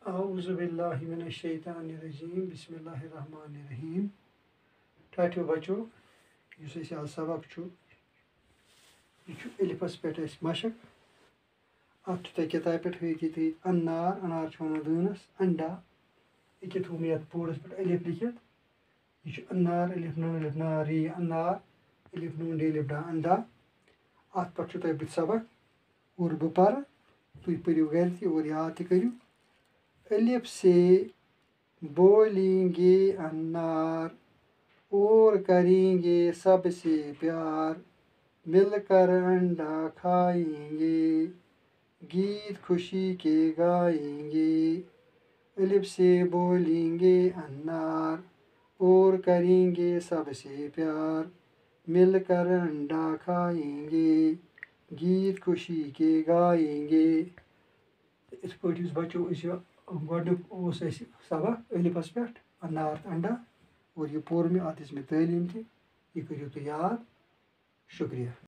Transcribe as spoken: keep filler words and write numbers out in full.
औज़ु बिल्लाहि मिनश शैतानिर्रजीम बिस्मिल्लाहिर्रहमानिर्रहीम। ठाठियो बच्चों युस अस आज सबक छु यह अलिफस पे मशक अत किताब पे थी अन्नार अनार वन दनस अंडा ये थो मे बोर्डस पे अलिफ लिखित यह अन्नार अलिफ नून अलिफ नारी अन्नार अलिफ नून अलिफ डा अंडा अत पे तुह सबक और बह पर तुम पढ़ो घर और याद तू अलिफ से बोलेंगे अन्नार और करेंगे सबसे प्यार मिलकर अंडा खाएंगे गीत खुशी के गाएंगे। अलिफ से बोलेंगे अन्नार और करेंगे सबसे प्यार मिलकर अंडा खाएंगे गीत खुशी के गाएंगे। इस पे बच्चों गोडनुक सबक अलिफस पे अन्नार अंडा और यह पोर मे अत मे तालीम थी यह करो तुम याद। शुक्रिया।